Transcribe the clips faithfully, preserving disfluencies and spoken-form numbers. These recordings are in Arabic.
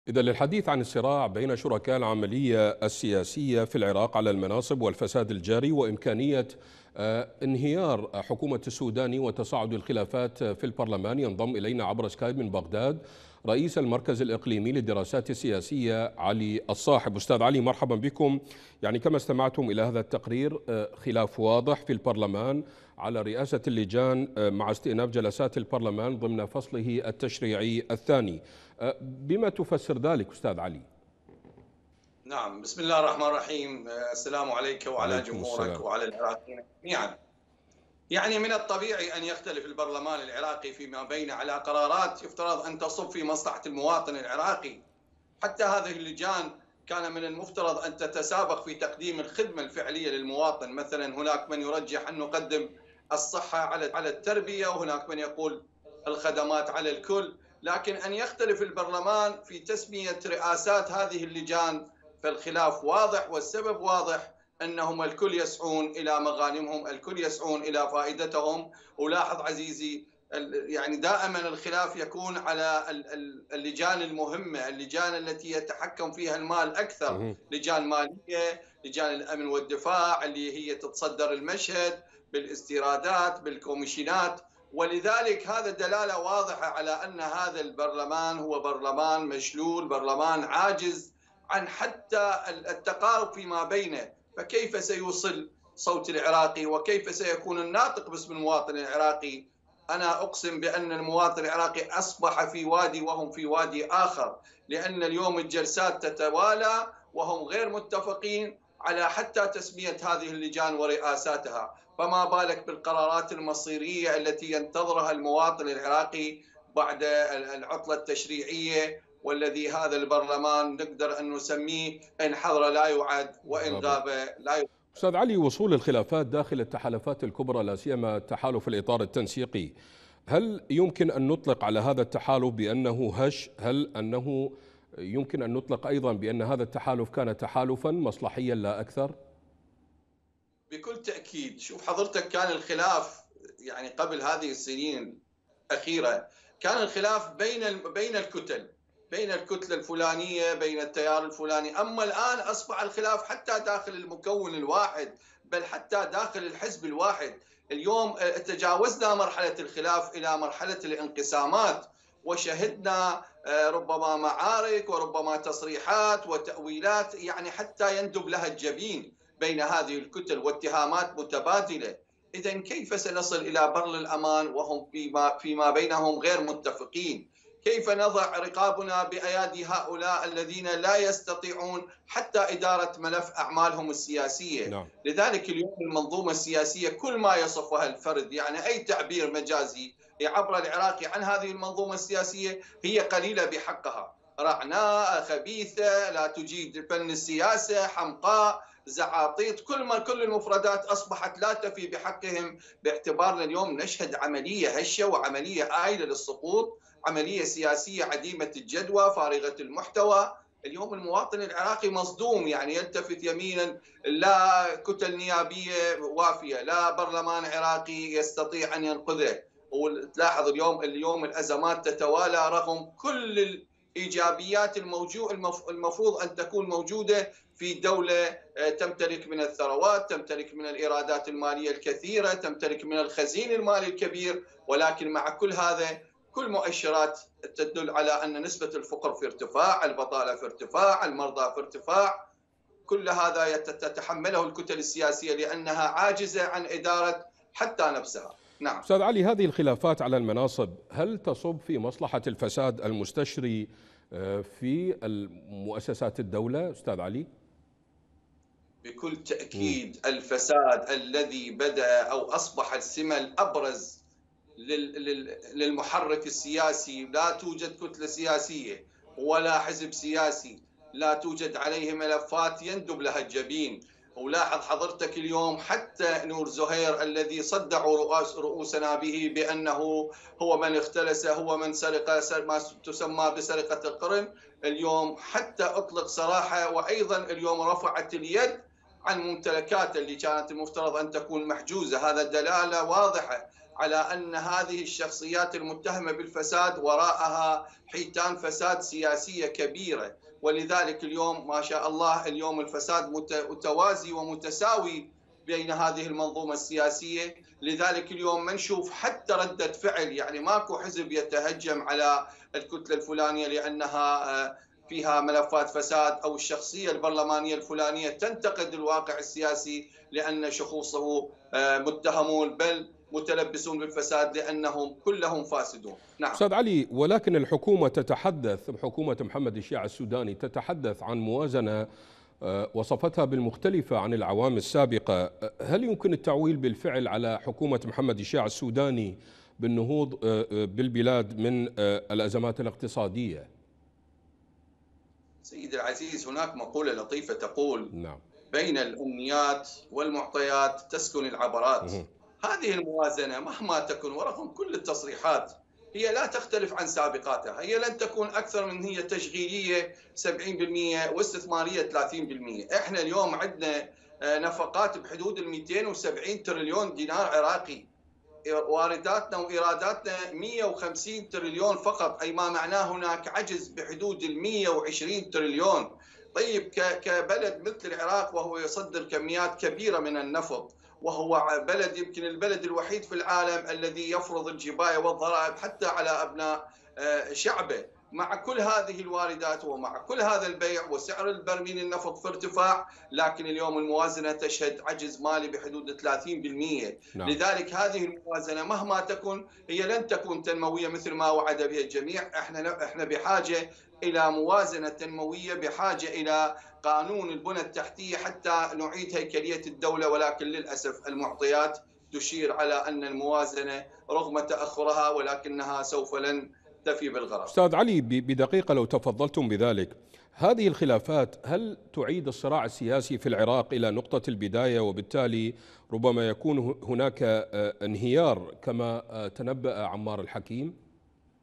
إذا للحديث عن الصراع بين شركاء العملية السياسية في العراق على المناصب والفساد الجاري وإمكانية آه، انهيار حكومة السوداني وتصاعد الخلافات في البرلمان، ينضم إلينا عبر سكايب من بغداد رئيس المركز الإقليمي للدراسات السياسية علي الصاحب. أستاذ علي، مرحبا بكم. يعني كما استمعتم إلى هذا التقرير، آه، خلاف واضح في البرلمان على رئاسة اللجان آه، مع استئناف جلسات البرلمان ضمن فصله التشريعي الثاني. آه، بما تفسر ذلك أستاذ علي؟ نعم، بسم الله الرحمن الرحيم. السلام عليك وعلى عليكم جمهورك السلام. وعلى العراقيين جميعا. يعني من الطبيعي أن يختلف البرلمان العراقي فيما بين على قرارات يفترض أن تصب في مصلحة المواطن العراقي. حتى هذه اللجان كان من المفترض أن تتسابق في تقديم الخدمة الفعلية للمواطن. مثلا هناك من يرجح أن نقدم الصحة على على التربية، وهناك من يقول الخدمات على الكل. لكن أن يختلف البرلمان في تسمية رئاسات هذه اللجان فالخلاف واضح والسبب واضح، أنهم الكل يسعون إلى مغانمهم، الكل يسعون إلى فائدتهم. ولاحظ عزيزي، يعني دائما الخلاف يكون على اللجان المهمة، اللجان التي يتحكم فيها المال أكثر، مهم. لجان مالية، لجان الأمن والدفاع اللي هي تتصدر المشهد بالاستيرادات بالكوميشنات. ولذلك هذا دلالة واضحة على أن هذا البرلمان هو برلمان مشلول، برلمان عاجز عن حتى التقارب فيما بينه. فكيف سيوصل صوت العراقي وكيف سيكون الناطق باسم المواطن العراقي؟ أنا أقسم بأن المواطن العراقي أصبح في وادي وهم في وادي آخر، لأن اليوم الجلسات تتوالى وهم غير متفقين على حتى تسمية هذه اللجان ورئاساتها، فما بالك بالقرارات المصيرية التي ينتظرها المواطن العراقي بعد العطلة التشريعية، والذي هذا البرلمان نقدر أن نسميه إن حضر لا يعد وإن بالضبط. غاب لا يعد. أستاذ علي، وصول الخلافات داخل التحالفات الكبرى لا سيما تحالف الإطار التنسيقي، هل يمكن أن نطلق على هذا التحالف بأنه هش؟ هل أنه يمكن أن نطلق أيضا بأن هذا التحالف كان تحالفا مصلحيا لا أكثر؟ بكل تأكيد. شوف حضرتك، كان الخلاف يعني قبل هذه السنين الأخيرة كان الخلاف بين بين الكتل، بين الكتلة الفلانية، بين التيار الفلاني. أما الآن أصبح الخلاف حتى داخل المكون الواحد، بل حتى داخل الحزب الواحد. اليوم تجاوزنا مرحلة الخلاف إلى مرحلة الانقسامات، وشهدنا ربما معارك وربما تصريحات وتأويلات يعني حتى يندب لها الجبين بين هذه الكتل، واتهامات متبادلة. إذا كيف سنصل إلى بر الأمان وهم فيما, فيما بينهم غير متفقين؟ كيف نضع رقابنا بأيادي هؤلاء الذين لا يستطيعون حتى إدارة ملف أعمالهم السياسية؟ نعم. لذلك اليوم المنظومة السياسية كل ما يصفها الفرد، يعني أي تعبير مجازي يعبر العراقي عن هذه المنظومة السياسية، هي قليلة بحقها، رعناء، خبيثة، لا تجيد فن السياسة، حمقاء، زعاطيط. كل ما كل المفردات أصبحت لا تفي بحقهم، باعتبارنا اليوم نشهد عملية هشة وعملية آيلة للسقوط، عملية سياسية عديمة الجدوى فارغة المحتوى. اليوم المواطن العراقي مصدوم، يعني يلتفت يمينا، لا كتل نيابية وافية، لا برلمان عراقي يستطيع أن ينقذه. وتلاحظ اليوم اليوم الأزمات تتوالى رغم كل الإيجابيات المفروض أن تكون موجودة في دولة تمتلك من الثروات، تمتلك من الإيرادات المالية الكثيرة، تمتلك من الخزين المالي الكبير. ولكن مع كل هذا كل مؤشرات تدل على أن نسبة الفقر في ارتفاع، البطالة في ارتفاع، المرضى في ارتفاع. كل هذا تتحمله الكتل السياسية لأنها عاجزة عن إدارة حتى نفسها. نعم. أستاذ علي، هذه الخلافات على المناصب هل تصب في مصلحة الفساد المستشري في مؤسسات الدولة أستاذ علي؟ بكل تأكيد. م. الفساد الذي بدأ أو أصبح السمة الأبرز للمحرك السياسي، لا توجد كتلة سياسية ولا حزب سياسي لا توجد عليه ملفات يندب لها الجبين. ولاحظ حضرتك اليوم حتى نور زهير الذي صدعوا رؤوس رؤوسنا به بأنه هو من اختلس، هو من سرق ما تسمى بسرقة القرن، اليوم حتى أطلق سراحه، وأيضا اليوم رفعت اليد عن ممتلكات اللي كانت المفترض أن تكون محجوزة. هذا دلالة واضحة على أن هذه الشخصيات المتهمة بالفساد وراءها حيتان فساد سياسية كبيرة، ولذلك اليوم ما شاء الله اليوم الفساد متوازي ومتساوي بين هذه المنظومة السياسية. لذلك اليوم ما نشوف حتى ردة فعل، يعني ماكو حزب يتهجم على الكتلة الفلانية لأنها فيها ملفات فساد، أو الشخصية البرلمانية الفلانية تنتقد الواقع السياسي لأن شخوصه متهمون بل متلبسون بالفساد لأنهم كلهم فاسدون. نعم أستاذ علي، ولكن الحكومة تتحدث، حكومة محمد الشيع السوداني تتحدث عن موازنة وصفتها بالمختلفة عن العوام السابقة. هل يمكن التعويل بالفعل على حكومة محمد الشيع السوداني بالنهوض بالبلاد من الأزمات الاقتصادية؟ سيدي العزيز، هناك مقولة لطيفة تقول: نعم. بين الأمنيات والمعطيات تسكن العبرات. مه. هذه الموازنة مهما تكن ورغم كل التصريحات هي لا تختلف عن سابقاتها، هي لن تكون أكثر من هي تشغيلية سبعين بالمئة واستثمارية ثلاثين بالمئة. إحنا اليوم عندنا نفقات بحدود ال مئتين وسبعين تريليون دينار عراقي، وارداتنا وإيراداتنا مئة وخمسين تريليون فقط، أي ما معناه هناك عجز بحدود ال مئة وعشرين تريليون. طيب كبلد مثل العراق وهو يصدر كميات كبيرة من النفط، وهو بلد يمكن البلد الوحيد في العالم الذي يفرض الجباية والضرائب حتى على أبناء شعبه، مع كل هذه الواردات ومع كل هذا البيع وسعر البرميل النفط في ارتفاع، لكن اليوم الموازنة تشهد عجز مالي بحدود ثلاثين بالمئة. نعم. لذلك هذه الموازنة مهما تكن هي لن تكون تنموية مثل ما وعد بها الجميع. احنا احنا بحاجة إلى موازنة تنموية، بحاجة إلى قانون البنى التحتية حتى نعيد هيكلية الدولة، ولكن للأسف المعطيات تشير على أن الموازنة رغم تأخرها ولكنها سوف لن تفي بالغرض. أستاذ علي، بدقيقة لو تفضلتم بذلك، هذه الخلافات هل تعيد الصراع السياسي في العراق إلى نقطة البداية، وبالتالي ربما يكون هناك انهيار كما تنبأ عمار الحكيم؟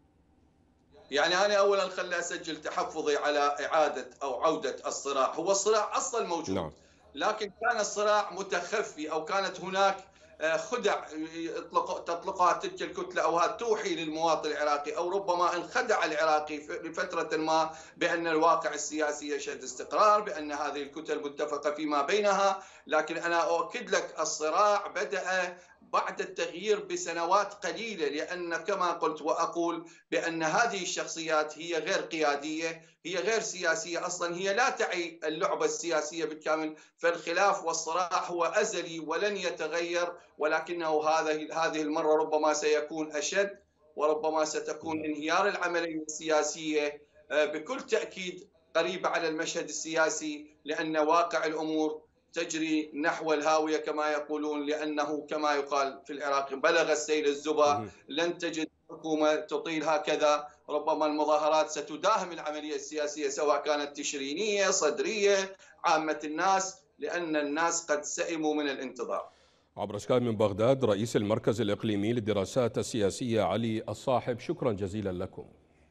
يعني أنا أولا خلي أسجل تحفظي على إعادة أو عودة الصراع. هو الصراع أصلا موجود. نعم. لكن كان الصراع متخفي، أو كانت هناك خدع تطلقها تلك الكتلة أو توحي للمواطن العراقي، أو ربما انخدع العراقي لفترة ما بأن الواقع السياسي يشهد استقرار، بأن هذه الكتل متفقة فيما بينها. لكن أنا أؤكد لك الصراع بدأ بعد التغيير بسنوات قليلة، لأن كما قلت وأقول بأن هذه الشخصيات هي غير قيادية، هي غير سياسية أصلا، هي لا تعي اللعبة السياسية بالكامل. فالخلاف والصراع هو أزلي ولن يتغير، ولكنه هذه هذه المرة ربما سيكون أشد، وربما ستكون انهيار العملية السياسية بكل تأكيد قريبة على المشهد السياسي، لأن واقع الأمور تجري نحو الهاوية كما يقولون، لأنه كما يقال في العراق بلغ السيل الزبا. لن تجد حكومة تطيل هكذا، ربما المظاهرات ستداهم العملية السياسية سواء كانت تشرينية صدرية عامة الناس، لأن الناس قد سئموا من الانتظار. عبر سكايب من بغداد رئيس المركز الإقليمي للدراسات السياسية علي الصاحب، شكرا جزيلا لكم.